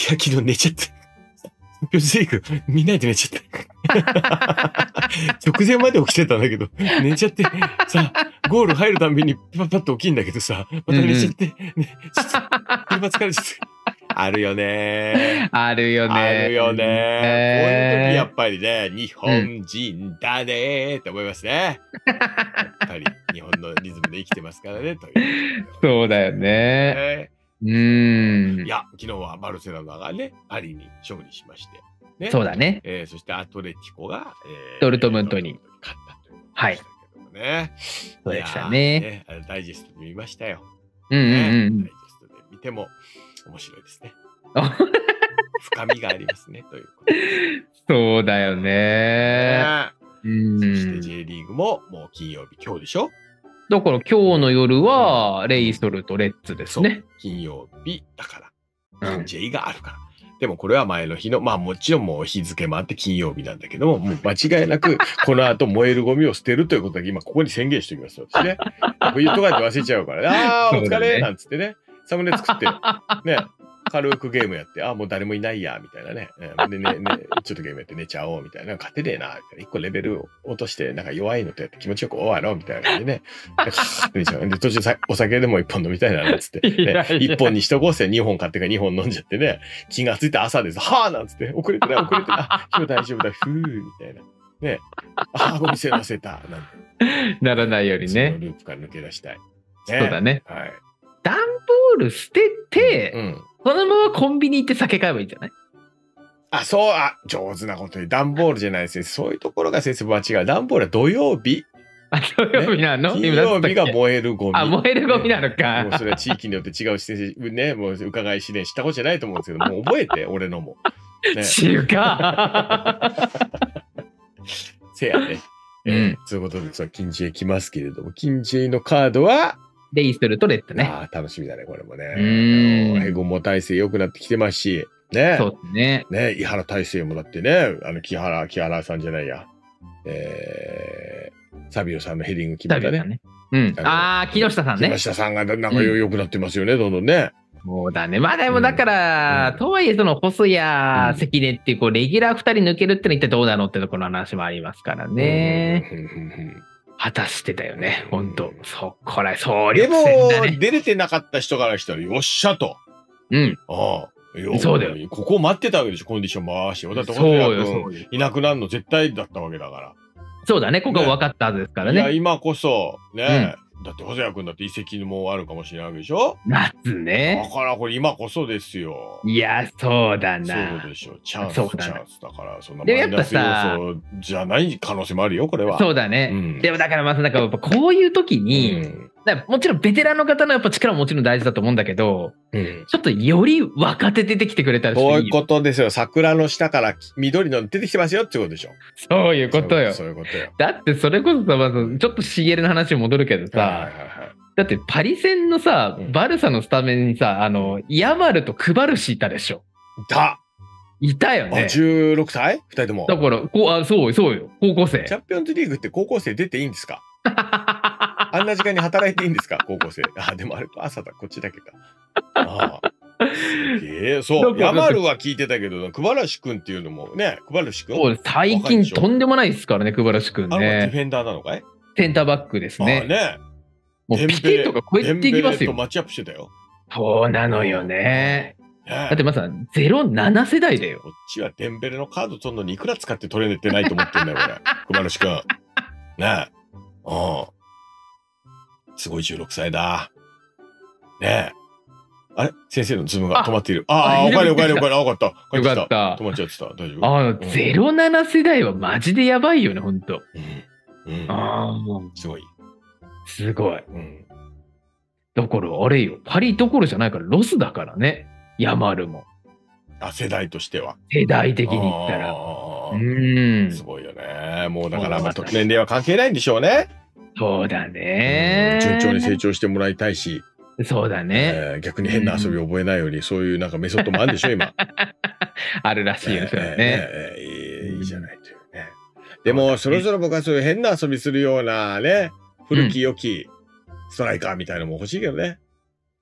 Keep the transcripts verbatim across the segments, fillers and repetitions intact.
私は昨日寝ちゃった。チャンピオンズリーグ見ないで寝ちゃった。直前まで起きてたんだけど、寝ちゃって、さ、ゴール入るたんびにパッパッと起きんだけどさ、また寝ちゃって、うんうん、ね、ちょっと、車疲れちゃった。あるよね。 あるよね。 あるよね。えー、こういう時やっぱりね、日本人だねーって思いますね。うん、やっぱり日本のリズムで生きてますからね。というそうだよね。うーん。 いや、昨日はバルセロナがね、パリに勝利しまして。ね、 そうだね。 えー、そしてアトレティコが、えー、ドルトムントに勝ったということでしたけどもね。 そうでしたね。 ね、あのダイジェストで見ましたよ。 うんうんうん、ね。 ダイジェストで見ても面白いですね。深みがありますね、ということで。 そうだよね。 ねうん。 そして J リーグももう金曜日、今日でしょ？ だから今日の夜はレイソルとレッツですね。 金曜日だから。金 J があるから。でもこれは前の日の、まあもちろんもう日付もあって金曜日なんだけども、もう間違いなくこの後燃えるゴミを捨てるということだけ今ここに宣言しておきます私ね。こういうとかって忘れちゃうからね。ああ、お疲れなんつってね。サムネ作って、ね。軽くゲームやって、あ、もう誰もいないや、みたいなね。でね、ね、ちょっとゲームやって寝ちゃおう、みたいな。勝てねえな、みたいな。一個レベルを落として、なんか弱いのとやって気持ちよく終わろう、みたいな感じでね。で、寝ちゃう。で、途中さお酒でも一本飲みたいな、なんつって。ね、一本にしとこうせ、二本買ってから二本飲んじゃってね。気がついて朝です。はぁなんつって。遅れてない、遅れてない。あ、今日大丈夫だ。ふー、みたいな。ね。ああ、ゴミ捨て忘れた。なんて。 ならないようにね。 そのループから抜け出したい。ね、 そうだね。 はい。 段ボール捨てて、うん、そのままコンビニ行って酒買えばいいんじゃない？ あ、そう、あ、上手なことに。段ボールじゃないですね。そういうところが先生は違う。段ボールは土曜日。 あ、土曜日なの？ ね、金曜日が燃えるゴミ。 あ、燃えるゴミなのか。 ね、もうそれは地域によって違う施設ね、もう伺い試練したことじゃないと思うんですけど、もう覚えて、俺のも。 ね、違う。 せやね。えー、うん、ということで、その金 J 来ますけれども、金 J のカードは、 レイソルとレッツね。 ああ、楽しみだね、これもね。ヘゴモ体制良くなってきてますし、ね。 そうですね。 ね、井原体制もだってね、あの、木原、木原さんじゃないや。えー、サビオさんのヘディング決めたね。 ねうん。ああ、木下さんね。 木下さんがなんか良くなってますよね、どんどんね。 そうだね。まあでもだから、うん、とはいえその細谷、関根っていうこうレギュラーふたり抜けるってのは一体どうなのってところの話もありますからね。果たしてたよね、ほんと。そこら、総力戦だね。 でも、出れてなかった人からしたら、よっしゃと。 うん。 ああ。 そうだよ。 ここを待ってたわけでしょ、コンディション回し。だって、 そうよ、そうよ。いなくなるの絶対だったわけだから。 そうだね、ここは分かったはずですからね。 いや、今こそ、ね。だって細谷君だって移籍もあるかもしれないわけでしょ？ 夏ね。 だからこれ今こそですよ。 いや、そうだな。 そうでしょ。チャンス、チャンスだから、そんなマイナス要素じゃない可能性もあるよ、これは。 そうだね。うん、でもだからまずなんかやっぱこういう時に、うんもちろんベテランの方のやっぱ力ももちろん大事だと思うんだけど、うん、ちょっとより若手出てきてくれたらそういうことですよ。桜の下から緑の出てきてますよってことでしょ。 そういうことよ。 そういうことよ。 だってそれこそさ、まずちょっと シーエル の話に戻るけどさ、はいはいはい、だってパリ戦のさ、うん、バルサのスタメンにさ、あの、ヤマルとクバルシいたでしょ。 いた。 いたよね。 あ、じゅうろくさい？ふたりとも。 だからこうあ、そうそうよ。高校生。 チャンピオンズリーグって高校生出ていいんですか？あんな時間に働いていいんですか高校生。あ、でもあれ朝だ、こっちだけか。ああ。えー、そう。ヤマルは聞いてたけど、クバラシ君っていうのもね、クバラシ君そう最近とんでもないですからね、クバラシ君ね。 あのディフェンダーなのかい？ センターバックですね。 ああね。 もうピケとかこうやっていきますよ。 とマッチアップしてたよ。 そうなのよね。だってまさにゼロなな世代だよ。 こっちはデンベレのカード取るのにいくら使って取れてないと思ってんだよ、これ。クバラシ君。ねえ。うん。すごいじゅうろくさいだ。ねえ。あれ先生のズームが止まっている。ああ、おかえりおかえりおかえり。あ、よかった。 よかった。 止まっちゃってた。大丈夫。 ああ、ゼロなな世代はマジでやばいよね、ほんと。 うん。うん。 ああ。 すごい。 すごい。うん。だから、あれよ。パリどころじゃないから、ロスだからね。ヤマルも。 あ、世代としては。 世代的に言ったら。 うん。すごいよね。もうだから、まあ、年齢は関係ないんでしょうね。 そうだね。 順調に成長してもらいたいし。 そうだね、 えー。逆に変な遊びを覚えないように、うん、そういうなんかメソッドもあるんでしょ、今。 あるらしいよ、それね。 えーえー、いいじゃないというね。でも、そろそろ僕はそういう変な遊びするようなね、古き良きストライカーみたいなのも欲しいけどね。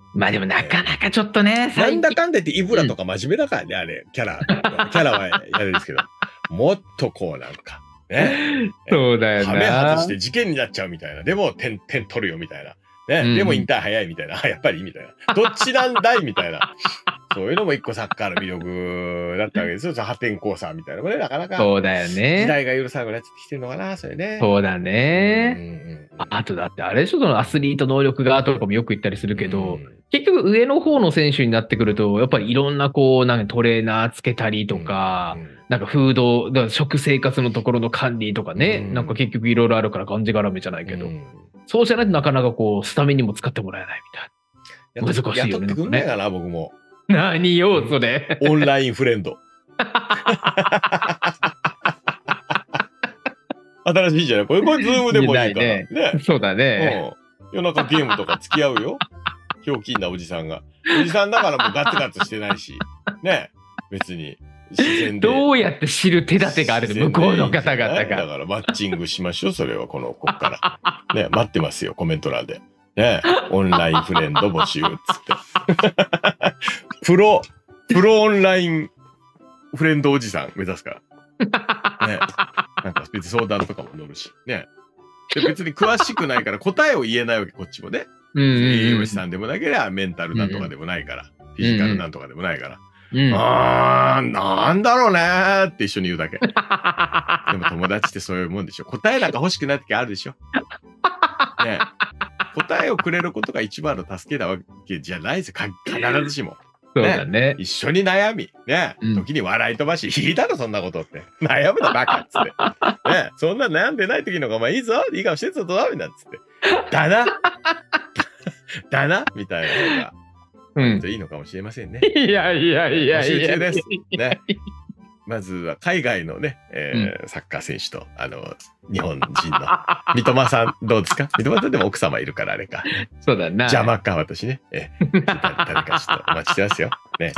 まあでもなかなかちょっとね、 なんだかんだ言ってイブラとか真面目だからね、あれ、キャラ。キャラはやるんですけど、もっとこうなんか、ね。 そうだよな。 ハメ外して事件になっちゃうみたいな。でも、点、点取るよみたいな。ね。 うんでも引退早いみたいな。あやっぱりみたいな。どっちなんだいみたいな。そういうのも一個サッカーの魅力だったわけですよ。破天荒さみたいなのもね、なかなか。 そうだよ時ね。 代が許さなくなっちゃってきてるのかな、それね。 そうだね。 うんうんうんああとだってあれでしょ、そのアスリート能力がとかもよく言ったりするけど、 うん結局上の方の選手になってくると、やっぱりいろんなこう、なんかトレーナーつけたりとか、 うんうんなんかフード、だから食生活のところの管理とかね、 うんなんか結局いろいろあるからがんじがらめじゃないけど、 うんそうじゃないとなかなかこう、スタメンにも使ってもらえないみたいな。 やっと難しいよね雇ってくんないかな、僕も。 何よ、それ。 オンラインフレンド。新しいじゃないこれ、これズームでもいいから。 いいね。 そうだね。 うん。夜中ゲームとか付き合うよ。ひょうきんなおじさんが。おじさんだからもうガツガツしてないし。ね。別に。自然で。 どうやって知る手立てがあるの向こうの方々 だが。 からマッチングしましょう、それはこの、こっから。ね、待ってますよ、コメント欄で。ね、オンラインフレンド募集っつって。プロ、プロオンラインフレンドおじさん目指すから。ね。なんか別に相談とかも乗るし。ね。で別に詳しくないから答えを言えないわけ、こっちもね。 うんうんうん栄養士さんでもなければメンタルなんとかでもないから。フィジカルなんとかでもないから。 うんあー、なんだろうねーって一緒に言うだけ。でも友達ってそういうもんでしょ。答えなんか欲しくない時あるでしょ。ね、答えをくれることが一番の助けなわけじゃないですよ。か必ずしも。 そうだね。 一緒に悩み、ね、 うん時に笑い飛ばし、いいだろ、そんなことって。悩むな、バカっつって。ね、そんな悩んでない時の方が、まあいいぞ、いい顔してるぞ、どうみたいなっつって。だなだなみたいな方が。 うん。 いいのかもしれませんね。 いやいやいや募集いや。 中です。ね。まずは海外のね、えーサッカー選手と、あの、日本人の三笘さん、どうですか三笘さんでも奥様いるからあれか。 そうだな。 邪魔か、私ね。えー、誰かちょっとお待ちしてますよ。ね。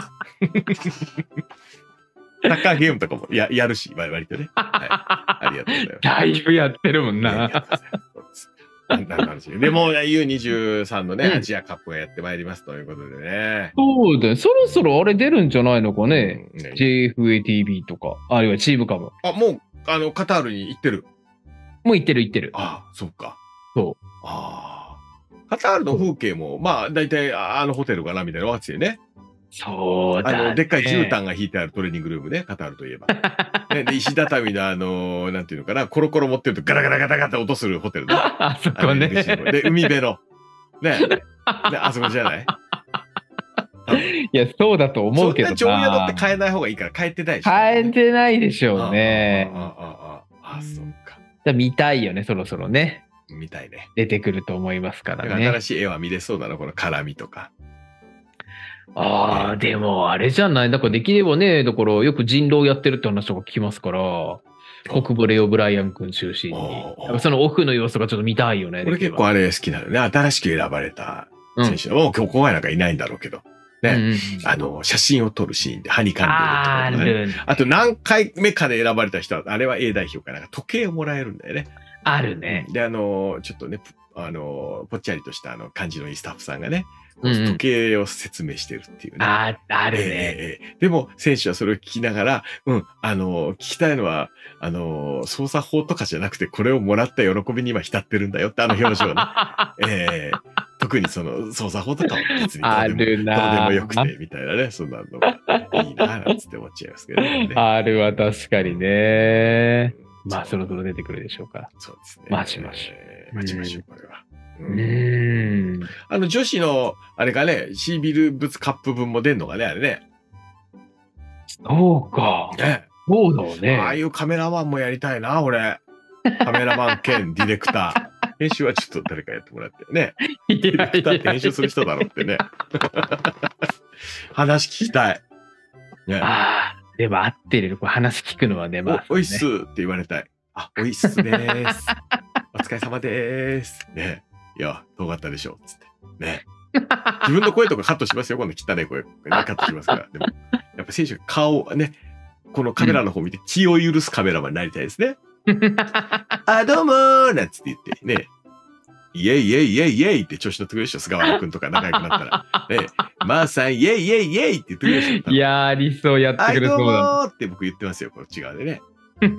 サッカーゲームとかもややるし、割とね。はい。ありがとうございます。 だいぶやってるもんねありな。 がとうございますそうですなんなんなんですよでも ユーにじゅうさん のね、 うんアジアカップがやってまいりますということでね。 そうだよ。そろそろあれ出るんじゃないのかね。 うんねジェイエフエーティービー とか、あるいはチームカム。 あ、もう、あの、カタールに行ってる。 もう行ってる行ってる。 ああ、そっか。 そう。 ああ。カタールの風景も、まあ、大体、ああのホテルかなみたいなわけですよね。 そうだね。 あの、でっかい絨毯が引いてあるトレーニングルームね、カタールといえば。ね、で石畳のあの、なんていうのかな、コロコロ持ってるとガラガラガタガタ音するホテルね。 あそこあのね。 で、海辺の。ね。ね、あそこじゃないいや、そうだと思うけどな。 そんな常宿って変えない方がいいから変えてないでしょ。 変えてないでしょうね。 ああ、ああ、ああ、ああ、そうか。 じゃあ見たいよね、そろそろね。 みたいね。 出てくると思いますからだからね。 新しい絵は見れそうなの、この絡みとか。 ああ、でもあれじゃない。だからできればね、だからよく人狼やってるって話とか聞きますから、国母レオ・ブライアン君中心に。 おーやっぱそのオフの様子がちょっと見たいよね。 これ結構あれ好きなのね。新しく選ばれた選手。もう今日後輩なんかいないんだろうけど。ね。 うんうんあの、写真を撮るシーンで、はにかんでるあとかね。 る、 あと何回目かで選ばれた人は、あれは A 代表かなんか時計をもらえるんだよね。 あるね。 で、あの、ちょっとね、ぷあの、ぽっちゃりとしたあの感じのいいスタッフさんがね、 うんうん時計を説明してるっていうね。 ああるね。 ええええでも、選手はそれを聞きながら、うん、あの、聞きたいのは、あの、操作法とかじゃなくて、これをもらった喜びに今浸ってるんだよって、あの表情ね。ええ特にその操作法とかも別にどあうでも、 るな。 どうでもよくて、みたいなね、そんなのがいいな、なんつって思っちゃいますけどね。 あるは確かにね。 うんまあ、そろそろ出てくるでしょうから。 そうですね。 待ちましょうえー待ちましょう、これは。 ううんーん。 あの、女子の、あれかね、シービル物カップ分も出んのかね、あれね。 そうか。 ね。 そうだね。 ああいうカメラマンもやりたいな、俺。カメラマン兼ディレクター。編集はちょっと誰かやってもらってね。 いディレクターっやいやて編集する人だろうってね。話聞きたい。ね。 ああ、でも合ってる。これ話聞くのはね、まあ、 お、おいっすって言われたい。あ、おいっすでーす。お疲れ様でーす。ね。いや、どうかったでしょう。つって。ね。自分の声とかカットしますよ。今度汚い声、ね。カットしますから。でも、やっぱ選手が顔をね、このカメラの方見て気を許すカメラマンになりたいですね。あ、どうもーなんつって言ってね。 イェイイェイイェイイェイって調子乗ってくれるでしょ、菅原くんとか仲良くなったら。ね、まーさんイェイイェイイェイって言ってくれるでしょ。 いやー、ありそう、やってはい、 くれどうもそうだ。 ーって僕言ってますよ、こっち側でね。ね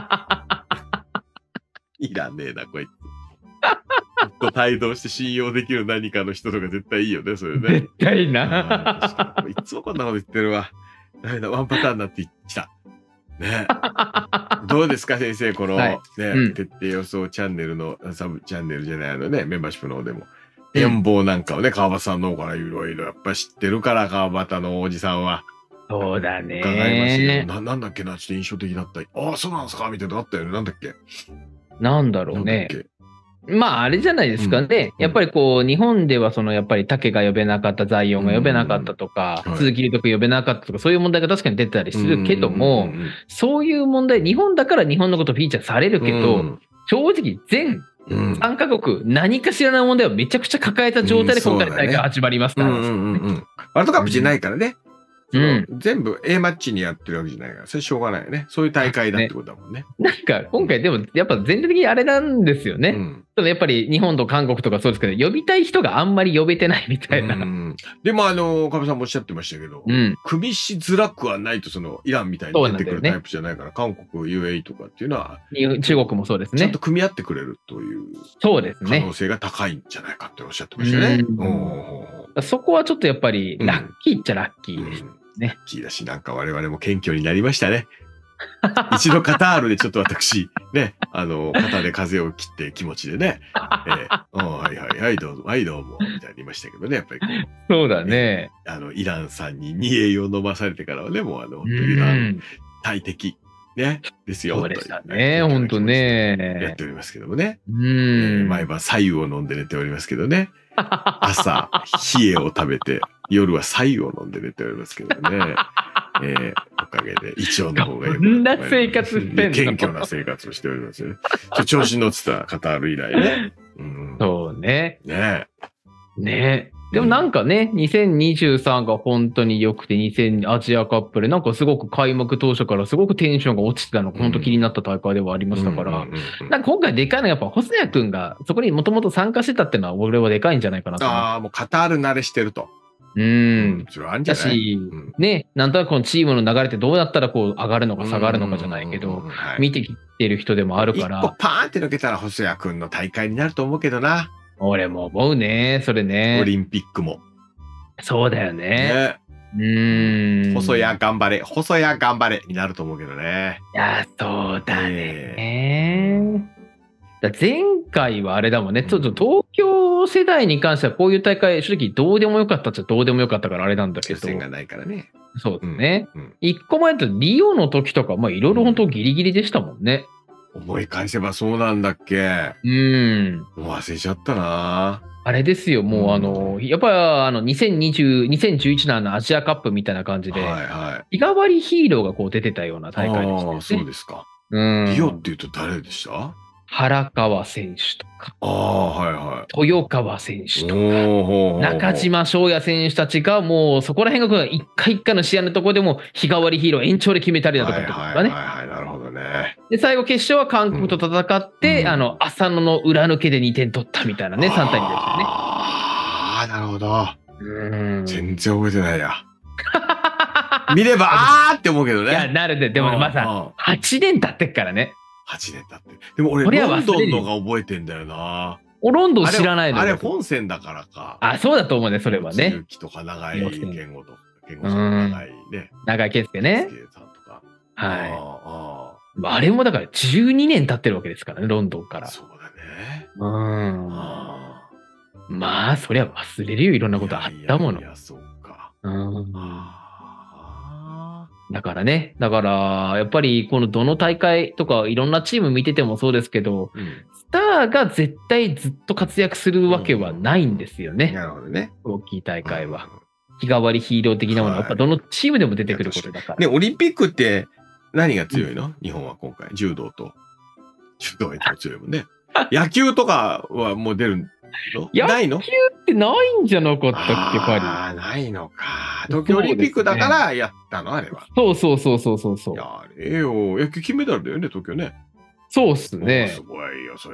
いらねえな、こいつ。ちょっと帯同して信用できる何かの人とか絶対いいよね、それね。 絶対あな。 ー確かにいつもこんなこと言ってるわ。ダメだ、ワンパターンになってきた。ね。どうですか、先生、この、 はいね、 うん徹底予想チャンネルの、サブチャンネルじゃない、あのね、メンバーシップの方でも。展望なんかをね、川端さんの方からいろいろやっぱ知ってるから、川端のおじさんは。 そうだ伺いましたけねど、。ななんだっけな、ちょっと印象的だった。ああ、そうなんですかみたいなのあったよね。なんだっけなんだろなうんね。 だっけまあ、あれじゃないですかね。 うんやっぱりこう、日本ではその、やっぱり竹が呼べなかった、財音が呼べなかったとか、 うんはい鈴木龍徳呼べなかったとか、そういう問題が確かに出てたりするけども、 うんうんうんそういう問題、日本だから日本のことフィーチャーされるけど、 うん正直全うんさんカ国何かしらの問題をめちゃくちゃ抱えた状態で今回の大会始まりますって話。 うんうんうんうん。ワールドカップじゃないからね。そのうん全部 A マッチにやってるわけじゃないから、それしょうがないよね。そういう大会だってことだもんね。 なんか今回でもやっぱ全体的にあれなんですよね。 うんちょっとやっぱり日本と韓国とかそうですけど、呼びたい人があんまり呼べてないみたいな。 ううん。 んでもあの、かべさんもおっしゃってましたけど、組みしづらくはないと、そのイランみたいに出てくるタイプじゃないから、韓国、ユーエーイー とかっていうのは、 に中国もそうですねちゃんと。組み合ってくれるというそうですね可能。性が高いんじゃないかっておっしゃってましたよね。 うんおーそこはちょっとやっぱりうんラッキーっちゃラッキーです。 うんねラッキーだし、なんか我々も謙虚になりましたね。一度カタールでちょっと私、ね、あの、肩で風を切って気持ちでね、えー、うんはいはいはい、どうぞ、はいどうも、みたいに言いましたけどね、やっぱりこう、 そうだね。 あの、イランさんに煮えを飲まされてからはね、もうあの、 う本当にあのん。 大敵、ね、ですよ。 そうでしたというね。ほんとやっねて。おりますけどもね。 うえーん。 毎晩白湯を飲んで寝ておりますけどね。朝、冷えを食べて、夜は白湯を飲んで寝ておりますけどね。えーおかげで胃腸の方が良くこんなって生活してんの謙虚な生活をしておりますよね。ちょ調子に乗ってたカタール以来ね。うん、 そうね。 ねね。でもなんかね、にせんにじゅうさんが本当に良くて、にせんアジアカップでなんかすごく開幕当初からすごくテンションが落ちてたのが本当気になった大会ではありましたから、 うんうんうんうんなんか今回でかいのはやっぱ細谷くんがそこにもともと参加してたっていうのは俺はでかいんじゃないかなと思う。 ああ、もうカタール慣れしてると。 う。 うんそれはあるんじゃないだしうん、 ね、なんとなくこのチームの流れってどうやったらこう上がるのか下がるのかじゃないけうんうんどうん、はい見てきてる人でもあるか一個ら、 パーンって抜けたら細谷くんの大会になると思うけどな。 俺も思うね、それオね。 リンピックも。 そうだよね。 ね。 うーん。 細谷頑張れ、細谷頑張れになると思うけどね。 いや、そうだえね。だ前回はあれだもんね、ちょっと東京世代に関してはこういう大会、正直どうでもよかったっちゃどうでもよかったからあれなんだけど、 予選がないからね。 そうですね。 うん一個前だとリオの時とか、まあいろいろ本当ギリギリでしたもんね。 思い返せばそうなんだっけ。 うん。 もう忘れちゃったな。 あれですよ、もうあの、やっぱりあのにせんにじゅう、にせんじゅういちのあのアジアカップみたいな感じで、 はいはい。 日替わりヒーローがこう出てたような大会でしたよね。 ああ、そうですか。 うん。 リオって言うと誰でした原川選手とか、 ああ、はいは豊川選手い。 とか、 おーほうほう中島翔也選手たちがもうそこら辺が一回一回の試合のところでも日替わりヒーロー延長で決めたりだとかはいとかはいね。 はいはい、なるほどね。 で、最後決勝は韓国と戦って、 うんあの、浅野の裏抜けでにてん取ったみたいなね、さん対にでしたよね。 ああ、なるほど。 うん。 全然覚えてないや。見れば、あーって思うけどね。 いや、なるで、でもねまさ、 あはちねん経ってっからね。 はちねん経って。でも俺、 これはロン忘れるドンのが覚えてんだよな。 おロンドン知らないのあれ、あよれ本線だからか。 あ、そうだと思うね、それはね。 ゆきとか長い予選健吾とか、健吾さんの長いね。 長井圭介ね。 介さんとか。 はあい。あれもだからじゅうにねん経ってるわけですからね、ロンドンから。 あそうだね。 うん。 あまあ、そりゃ忘れるよ、いろんなことあったものいやいやいや、そうか。 うん。 あだからね、だから、やっぱりこのどの大会とかいろんなチーム見ててもそうですけど、 ーうんスターが絶対ずっと活躍するわけはないんですよね。 なるほどね。 大きい大会は。 うん日替わりヒーロー的なものは、 はいやっぱどのチームでも出てくることだから。 ね、オリンピックって何が強いの、日本は今回。柔道と。柔道が一番強いもんね。野球とかはもう出るの野ないのってないんじゃなかったっけ、パああ、ないのか。東京オリンピックだからやったの、あれは。 リ。そうそうそうそうそうそう。 やれよ。野球金メダルだよね、東京ね。 そうっすおーねす。ごいよ、それで。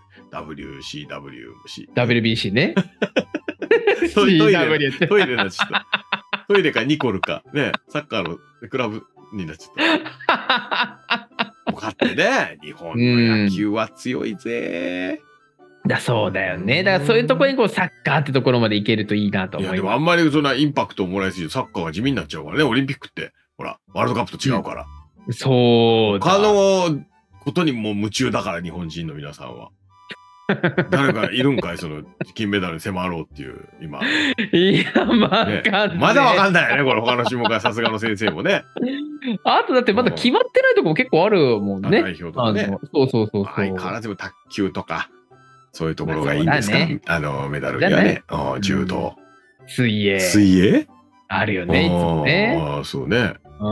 ダブリューシーダブリューシー。 ダブリュービーシー ね。 トイレ、 シーダブリュー ってトイレになっちゃった。トイレかニコルか、ね、サッカーのクラブになっちゃった。よかったね。日本の野球は強いぜ。 だそうだよね。だからそういうところにこうサッカーってところまでいけるといいなと思います。 いやでもあんまりそんなインパクトをもらいすぎてサッカーが地味になっちゃうからね。オリンピックってほらワールドカップと違うから。 うん、そうだ。 他のことにも夢中だから日本人の皆さんは。誰かいるんかいその金メダルに迫ろうっていう今。 いやまあ、ね、 まだわかんないよねこれ他の種目はさすがの先生もね。 あとだってまだ決まってないとこも結構あるもんね。 代表とかね。 そうそうそうそう。 相変わらず卓球とか。そういうところがいいんですか、ね、あのメダルにはね。柔道、 うん、水泳。 水泳あるよね、いつもね。 ああ、そうね。 うん。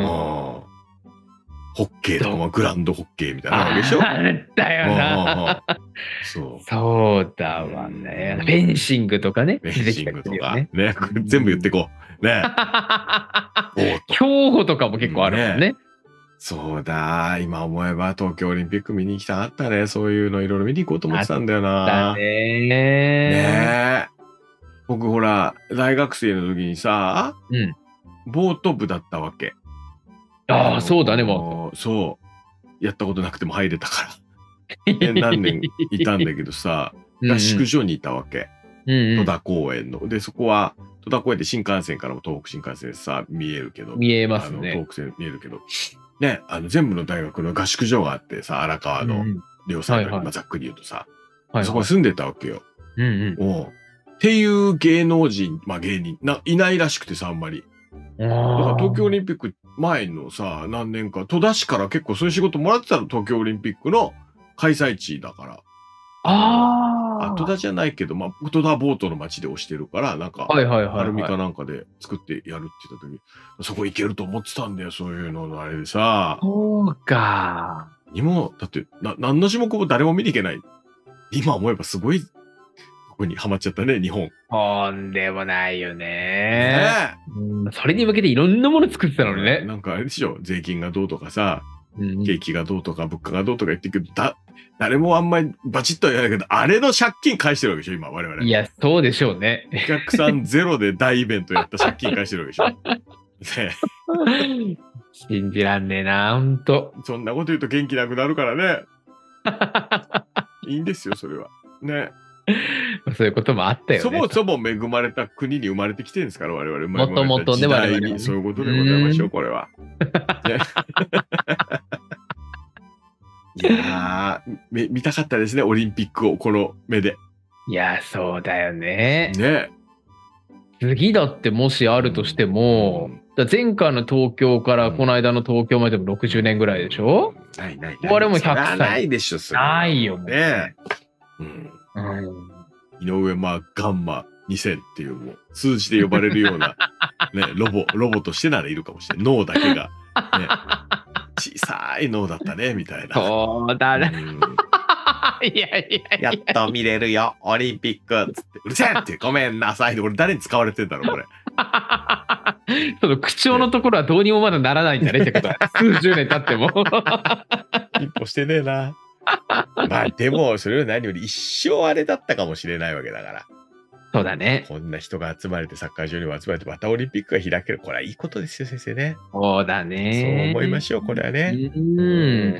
ホッケーとかもグランドホッケーみたいなのでしょ。 あったよな。 そう。 そうだわね。フェンシングとかね。 フェンシングとか。ね。全部言ってこう。ね。 競歩とかも結構あるもんね。 そうだ、今思えば東京オリンピック見に行きたかったね。そういうのいろいろ見に行こうと思ってたんだよな。 だねー。 ねえ。僕ほら、大学生の時にさ、 うん、 ボート部だったわけ。 ああ、そうだね、もう。そう。やったことなくても入れたから。何年いたんだけどさ、合宿所にいたわけ。 うんうん、 戸田公園の。で、そこは、戸田公園で新幹線からも東北新幹線さ、見えるけど。 見えますね。 東北線見えるけど。ね、あの全部の大学の合宿所があってさ、荒川の両サイドに、まあざっくり言うとさ、はいはい、そこに住んでたわけよ。 うんうん、 おっていう芸能人、まあ芸人ないないらしくてさ、あんまり。だから東京オリンピック前のさ、何年か、戸田市から結構そういう仕事もらってたの、東京オリンピックの開催地だから。 ああ。戸田じゃないけど、まあ、戸田ボートの街で押してるから、なんか、 はいはいはいはい、 アルミかなんかで作ってやるって言った時に、そこ行けると思ってたんだよ、そういうののあれでさ。 そうか。 にも、だって、な、何の種目も誰も見に行けない。今思えばすごい、ここにハマっちゃったね、日本。 とんでもないよね。 ねうん、それに向けていろんなもの作ってたのにね。 なんかあれでしょ、税金がどうとかさ、うん、景気がどうとか物価がどうとか言ってるけど、だ、誰もあんまりバチッとは言わないけど、あれの借金返してるわけでしょ、今、我々。 いや、そうでしょうね。 お客さんゼロで大イベントやった借金返してるわけでしょ。 ね、信じらんねえな、ほんと。 そんなこと言うと元気なくなるからね。いいんですよ、それは。ね。 そういうこともあったよね。 そもそも恵まれた国に生まれてきてるんですから、我々。 もともとね、我々 に。そういうことでございましょう、これは。ねいやー、見たかったですね、オリンピックを、この目で。 いや、そうだよね。 ね。 次だってもしあるとしても、うん、だ前回の東京からこの間の東京までもろくじゅうねんぐらいでしょ、うん、 ないないない。我々もひゃくさい。 ないでしょ、それ。 ないよね。うんうん、井上、まあ、ガンマにせんっていう、もう、数字で呼ばれるような、ね、ロボ、ロボとしてならいるかもしれない。脳だけが。ね小さい脳だったね、みたいな。 そうだね。いやいやいや。やっと見れるよ、オリンピックつって。うるせえって、ごめんなさい。俺誰に使われてんだろう、これ。 その口調のところはどうにもまだならないんだね、ってことは。数十年経っても。 一歩してねえな。まあ、でも、それより何より一生あれだったかもしれないわけだから。 そうだね。 こんな人が集まれて、サッカー場にも集まれて、またオリンピックが開ける。これはいいことですよ、先生ね。 そうだね。 そう思いましょう、これはね。 うん。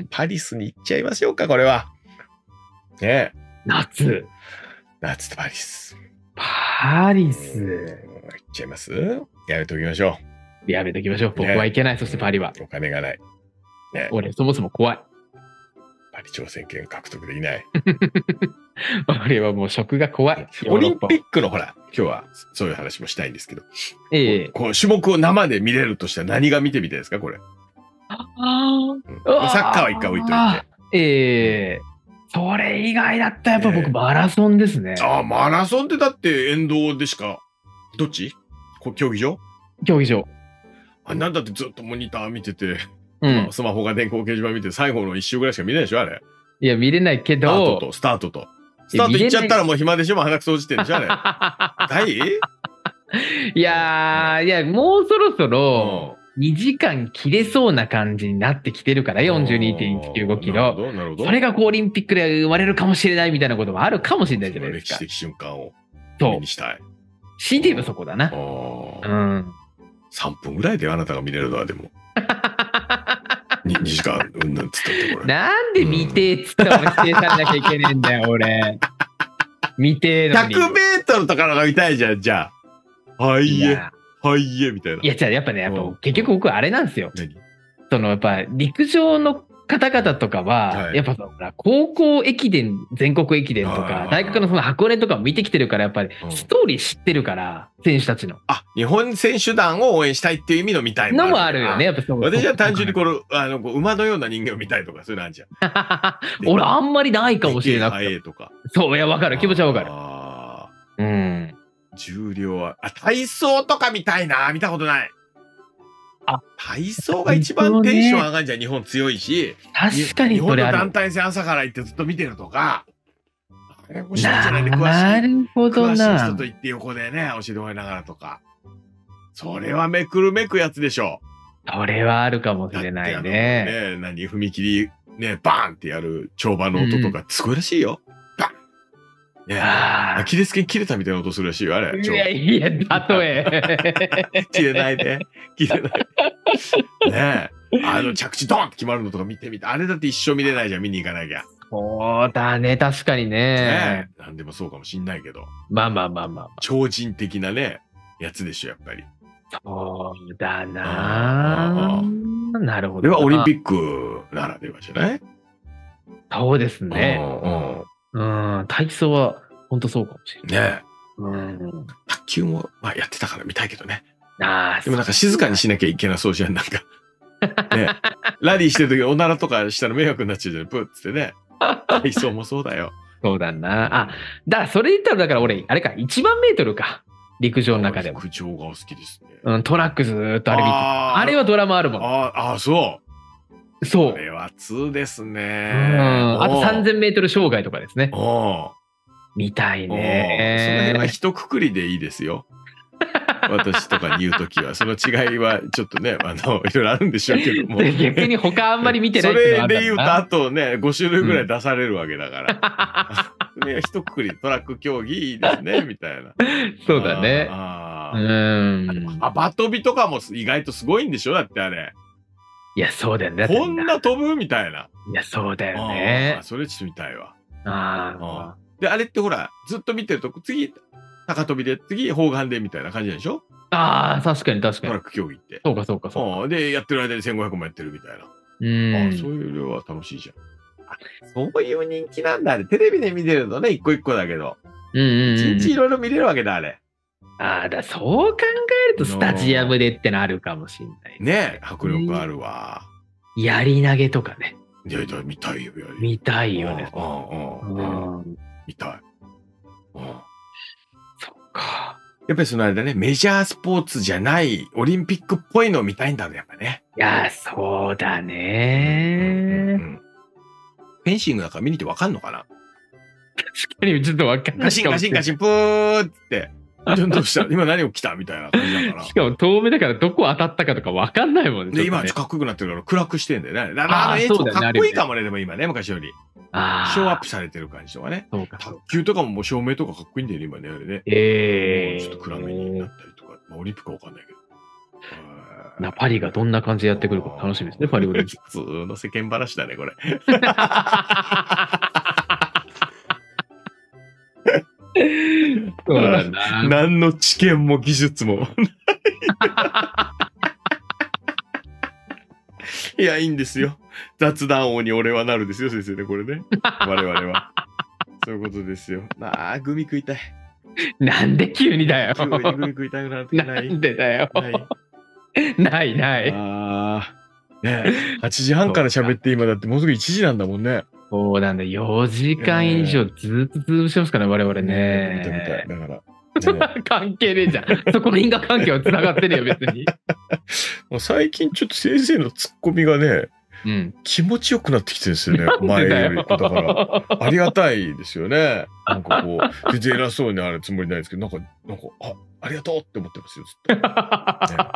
パリスに行っちゃいましょうか、これは。ね夏。 夏とパリス。 パリス。 行っちゃいます？やめときましょう。やめときましょう。僕は行けない、そしてパリは。 お金がない。 ね、俺、そもそも怖い。 パリ挑戦権獲得できない。 俺はもう食が怖い。 オリンピックのほら、今日はそういう話もしたいんですけど。 ええ。 こう種目を生で見れるとしたら何が見てみたいですか、これ。 ああ。サッカーは一回置いといて。 ええ。それ以外だったらやっぱ僕マラソンですね。 ああ、マラソンってだって沿道でしか、どっち？競技場？ 競技場。 あ、なんだってずっとモニター見てて。 うん、 スマホが電光掲示板見て最後の一周ぐらいしか見れないでしょあれ。 いや見れないけど。 スタートとスタートと。スタート行っちゃったらもう暇でしょもう鼻くそ落ちてるんでしょあれ。大いやー、いやもうそろそろにじかん切れそうな感じになってきてるから、よんじゅうにてんいちきゅうごキロ。それがこうオリンピックで生まれるかもしれないみたいなこともあるかもしれないじゃないですか。 歴史的瞬間をそう見にしたい。 強いて言えばそこだな。うん。 さんぷんぐらいであなたが見れるのはでも。に, にじかんうんぬんつったってこれ。 なんで見てーっつったら否定されなきゃいけねえんだよ、俺。見てーのに。 ひゃくメートルとかのが見たいじゃん、じゃあ。はいえ、はいえ、みたいな。 いや、じゃあやっぱね、やっぱ結局僕あれなんですよ。 何？ そのやっぱ陸上の方々とかは、はい、やっぱその高校駅伝、全国駅伝とか、大学のその箱根とかも見てきてるから、やっぱりストーリー知ってるから、うん、選手たちの。 あ、日本選手団を応援したいっていう意味の見たいもあるのもあるよね、やっぱそう。 私は単純にこの、あの、馬のような人間を見たいとか、そういうのあるじゃん。 俺あんまりないかもしれなくて。 とか。 そう、いや、わかる。気持ちはわかる。あうん。 重量は、あ、体操とか見たいな。見たことない。あ、体操が一番テンション上がるじゃん、日本強いし。 確かに日本の団体戦朝から行ってずっと見てるとか。あれ面白いじゃないで、詳しい。 なるほどな。 詳しい人と行って横でね、教えてもらいながらとか。それはめくるめくやつでしょ。 それはあるかもしれないね。 ね、何、踏切、ね、バーンってやる跳馬の音とか、すごいらしいよ。ね、アキレス腱切れたみたいな音するらしいよ、あれ。 いやいや、たとえ。 切れないで。切れない。ねえ。あの着地ドンって決まるのとか見てみて。あれだって一生見れないじゃん、見に行かなきゃ。 そうだね、確かにね。 ねえ。なんでもそうかもしんないけど。 まあまあまあまあ。 超人的なね、やつでしょ、やっぱり。 そうだな。なるほど。 これはオリンピックならではじゃない？ そうですね。うん、体操は本当そうかもしれない。 ねえ。うん。卓球も、まあ、やってたから見たいけどね。 ああ、 でもなんか静かにしなきゃいけなそうじゃん、なんか。ね。ラリーしてる時おならとかしたら迷惑になっちゃうじゃん、プーっつってね。体操もそうだよ。 そうだな。あ、だからそれ言ったらだから俺、あれか、いちまんメートルか。陸上の中でも。 陸上が好きですね。 うん、トラックずーっとあれ見てあ, あれはドラマあるもん。 ああ、そう。 そう。 これはにですね。 うん。あとさんぜんメートル障害とかですね。 お見たいね。 その辺は一括りでいいですよ。私とかに言うときは、その違いはちょっとね、あの、いろいろあるんでしょうけども。 逆に他あんまり見てないってそれで言うと、あとね、ご種類ぐらい出されるわけだから。うん、一括りトラック競技いいですね、みたいな。 そうだね。 ああうん。 幅跳びとかも意外とすごいんでしょだってあれ。 いや、そうだよね。 こんな飛ぶみたいな。 いや、そうだよね。 それちょっと見たいわ。 ああ。 で、あれってほら、ずっと見てると、次、高跳びで、次、砲丸でみたいな感じでしょ？ ああ、確かに確かに。 トラック競技って。 そうかそうかそうか。 で、やってる間にせんごひゃくもやってるみたいな。 うん。 あそういう量は楽しいじゃん。そういう人気なんだ、あれ。テレビで見てるとね、一個一個だけど。 うんうんうん。 一日いろいろ見れるわけだ、あれ。 ああ、だそう考えるとスタジアムでってのあるかもしんない。 ね、迫力あるわ。 やり投げとかね。 いやいや、見たいよ、やり。 見たいよね。 見たい。 そっか。 やっぱりそのあれだね、メジャースポーツじゃない、オリンピックっぽいのを見たいんだね、やっぱね。 いや、そうだね。 フェンシングだから見に行ってわかんのかな？ 確かにちょっとわかんない。 ガシンガシンガシン、プーって。どうした今何起きたみたいな感じだから。 しかも遠目だからどこ当たったかとかわかんないもんね。 で、今かっこよくなってるから暗くしてんだよね。あの映像かっこいいかもね、でも今ね、昔より。ショーアップされてる感じとかね。卓球とかももう照明とかかっこいいんだよね、今ね、あれね。 ええ。 ちょっと暗めになったりとか。まあ、オリンピックはわかんないけど。 な、パリがどんな感じでやってくるか楽しみですね、パリオリンピック。 普通の世間話だね、これ。 そうなんだ。 何の知見も技術も。いや、いいんですよ。雑談王に俺はなるですよ、先生ね、これね。我々は。そういうことですよ。ああ、グミ食いたい。 なんで急にだよ。 急にグミ食いたくなってない。 なんでだよ。ないないない。 ああ。ねえ、はちじはんから喋って今だってもうすぐいちじなんだもんね。 そうなんだ。よじかん以上ずっと潰してますからね、我々ね。 見た見たい。だから。 ね、関係ねえじゃん。そこの因果関係は繋がってねえよ、別に。 もう最近ちょっと先生のツッコミがね、 うん、 気持ちよくなってきてるんですよね、前より。だから、ありがたいですよね。なんかこう、全然偉そうにあるつもりないですけど、なんか、なんか、あ、ありがとうって思ってますよ、ずっと。ね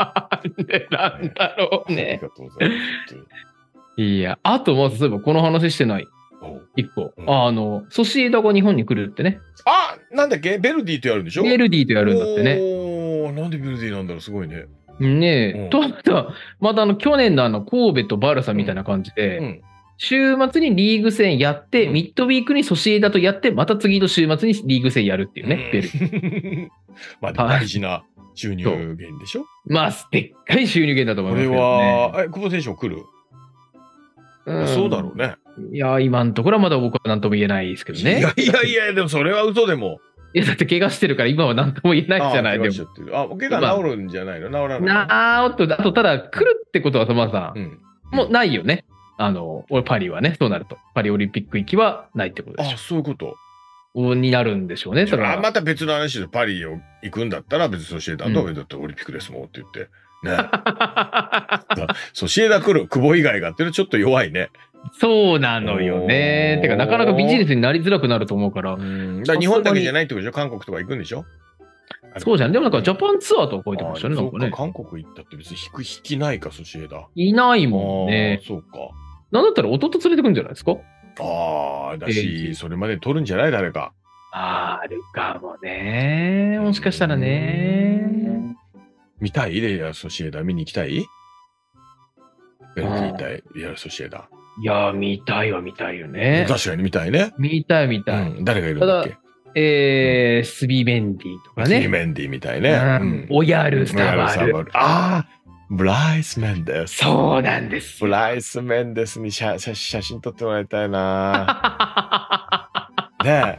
なんでなんだろうありね。 がとうございます。本いや、あともう、そういえばこの話してない。 当にお一個。 うんあの、ソシエダが日本に来るってね。 あ、なんだっけベルディとやるんでしょ？ ベルディとやるんだってね。 おー、なんでベルディなんだろう、すごいね。うんねえ。と、また、またあの、去年のあの、神戸とバルサみたいな感じで、 うん。 週末にリーグ戦やって、 うんミッドウィークにソシエダとやって、また次の週末にリーグ戦やるっていうね、ベルディ。 まあ、大事な収入源でしょ？ まあ、でっかい収入源だと思これいますけどね。 は、え、久保選手も来る？ うんそうだろうね。 いや、今のところはまだ僕は何とも言えないですけどね。 いやいやいや、でもそれは嘘でも。 いや、だって怪我してるから今は何とも言えないじゃない。 あ怪でも我しちゃってる。あ、怪我治るんじゃないの？治らないの？ なあっと、あと、ただ、来るってことは、さまさん、 うん。 もうないよね。あの、俺パリはね、そうなると。パリオリンピック行きはないってことでしあ、そういうこと。 ょ。になるんでしょうね。 じゃあ、 だからまた別の話でパリを行くんだったら、別にソシエダと、だってオリンピックですもんって言って。ね。ソシエダ来る、久保以外がっていうのはちょっと弱いね。 そうなのよね。 おーてか、なかなかビジネスになりづらくなると思うから。 うん。だから日本だけじゃないってことでしょ？韓国とか行くんでしょ？ そうじゃん。でもなんかジャパンツアーとか書いてましたね。 あなんかね。 そうか韓国行ったって別に引く引きないか、ソシエダ。 いないもんねあ。ーそうか。 なんだったら弟連れてくんじゃないですか？ ああ、だえし、 えそれまで取るんじゃない誰か。 あるかもね。もしかしたらね。 見たいレイヤーソシエダ見に行きたいベルディ対レイヤーソシエダ。 いや、見たいは見たいよね。 確かに見たいね。 見たい見うたい。 ん。誰がいるんだっけ？ えー、スビメンディとかね。 キーメンディみたいね。 うんオヤルスタバル。 ああ、ブライス・メンデス。 そうなんですブライス・メンデスに写写写真撮ってもらいたいな。ね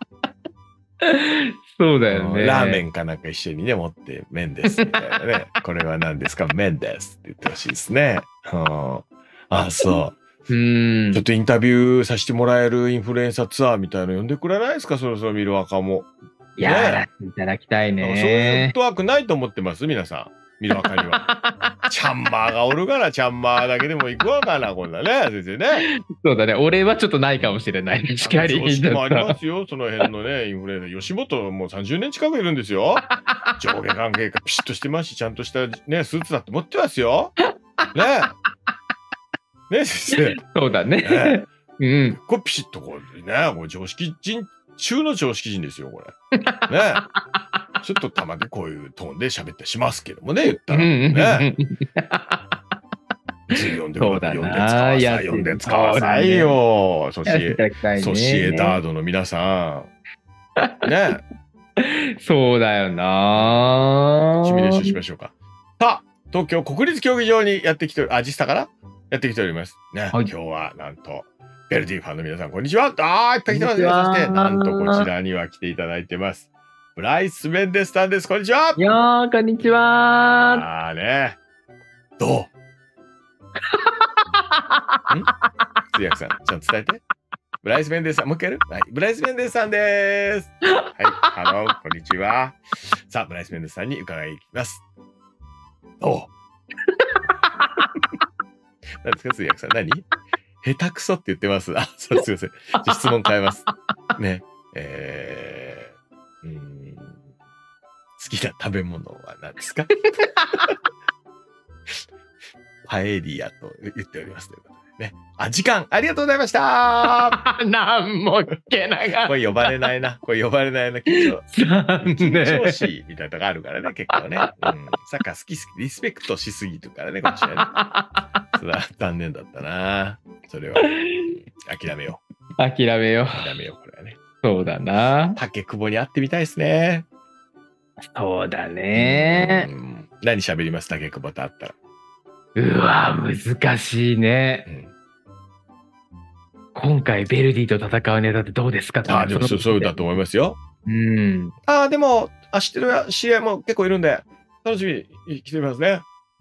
そうだえ、 よね。 ラーメンかなんか一緒にね、持って、メンデスみたいなね。これは何ですか？メンデスって言ってほしいですね。うん、あ、そう。 うんちょっ。とインタビューさせてもらえるインフルエンサーツアーみたいなの呼んでくれないですか？そろそろ見る若も。 やらせていただきたいなんかそういうフねッ。トワークないと思ってます皆さん。見る若には。チャンマーがおるから、チャンマーだけでも行くわかな、こんなね、先生ね。 そうだね。俺はちょっとないかもしれない。確かに。 常識もありますよ、その辺のね、インフルエンサー。吉本もうさんじゅうねん近くいるんですよ。上下関係がピシッとしてますし、ちゃんとしたね、スーツだって持ってますよ。ね。ね、先生。 そうだねね。 うん。 これピシッとこうね、もう常識人中の常識人ですよ、これ。ね。ちょっとたまにこういうトーンで喋ったりしますけどもね、言ったら。ね。読んでそうだ読んでな使わさい、 やって読んで使わさいよ。ソシやっていエ、 ただきたいねソシエダードの皆さん。ね。 そうだよなシミュレーションしましょうか。さあ、東京国立競技場にやってきており、あ、実際からやってきております。ね。 はい今日はなんと、ベルディファンの皆さん、こんにちは。あー、いっぱい来てますね。 こんにちはそして、なんとこちらには来ていただいてます。ブライス・メンデスさんです。こんにちは。 いやー、こんにちはあーね。どうん通訳さん、ちゃんと伝えて。ブライス・メンデスさん、もう一回やる？はい。ブライス・メンデスさんです。はい。ハロー、こんにちは。さあ、ブライス・メンデスさんに伺います。どう何ですか、通訳さん。何下手くそって言ってます。あ、そう、すいません。じゃあ質問変えます。ね。えー、うーん。好きな食べ物は何ですか？パエリアと言っておりますということでね。あ、時間ありがとうございましたなんも聞けなかっこれ呼ばれないな。これ呼ばれないな。緊張、 た。残緊張念。 しみたいなとこあるからね、結構ね。うん。サッカー好き好き、リスペクトしすぎるからね、こっちはね。それは残念だったな。それは。諦めよ諦めよう。諦めよう、これはね。 う。そうだな。 竹久保に会ってみたいですね。 そうだねう。ん何喋ります竹久保と会ったら。 うわ、難しいね。 うん今回ベルディと戦うネタってどうですか？ ああ、でもそうそうだと思いますよ。 うん。 ああ、でも、あ、知ってる知り合いも結構いるんで、楽しみに来てますね。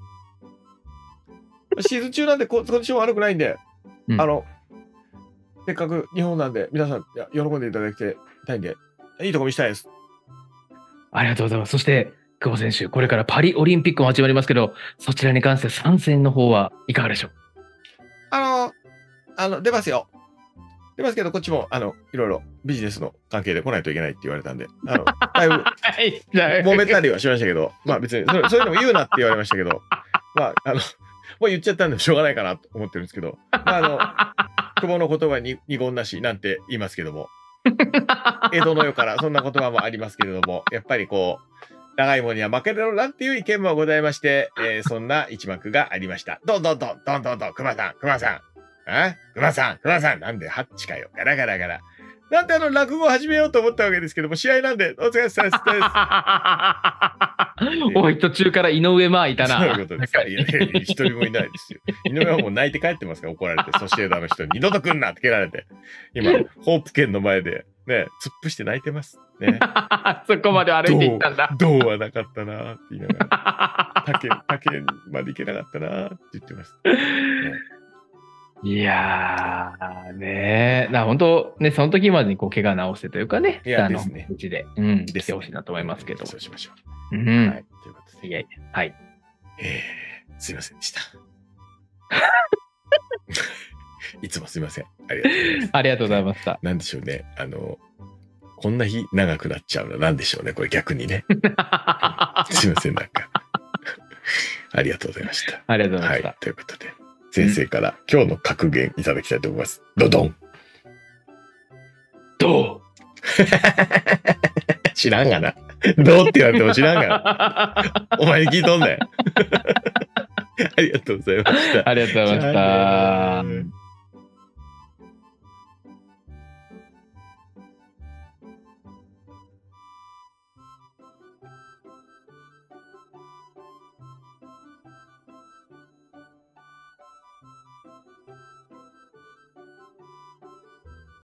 シーズン中なんでコンディション悪くないんで、 うんあの、せっかく日本なんで、皆さんいや喜んでいただきたいんで、いいとこ見したいです。 ありがとうございます。そして、久保選手、これからパリオリンピックも始まりますけど、そちらに関して参戦の方はいかがでしょう？ あの、あの、出ますよ。 出ますけど、こっちも、あの、いろいろビジネスの関係で来ないといけないって言われたんで、あの、だいぶ揉めたりはしましたけど、まあ別にそれ、そういうのも言うなって言われましたけど、まあ、あの、もう言っちゃったんでしょうがないかなと思ってるんですけど、まあ、あの、久保の言葉に二言なしなんて言いますけども、江戸の世からそんな言葉もありますけれども、やっぱりこう、長いものには負けろなっていう意見もございまして、えー、そんな一幕がありました。どんどんどん、どんどんどん、熊さん、熊さん。あ熊さん、熊さん、なんでハッチかよ。ガラガラガラ。なんであの、落語を始めようと思ったわけですけども、試合なんで、お疲れ様です。 おい、途中から井上まあいたな。 そういうことです。いやね、一人もいないですよ。井上はもう泣いて帰ってますから、怒られて、ソシエダの人に二度と来んなって蹴られて、今、ホープ県の前で、ね、突っ伏して泣いてます。ね。 そこまで歩いていったんだ。 どうはなかったなって言いながら、竹、竹まで行けなかったなって言ってます。ね、 いやー、ねー。だ本当、ね、その時までにこう怪我治してというかね、 いやあのですね。 うちで、うん、 です来てほしいなと思いますけど。 そうしましょうう。 ん。 はい。ということで。 いやいや、はい。 えー、すいませんでした。いつもすいません。ありがとうございます。 ありがとうございました。 なんでしょうね。あの、こんな日長くなっちゃうのなんでしょうね。これ逆にね。すいません、なんか。ありがとうございました。 ありがとうございました。 はい。ということで、先生から今日の格言いただきたいと思います。どどん。 どう知らんがな。どうって言われても知らんがな。お前に聞いとんねん。ありがとうございました。 ありがとうございました。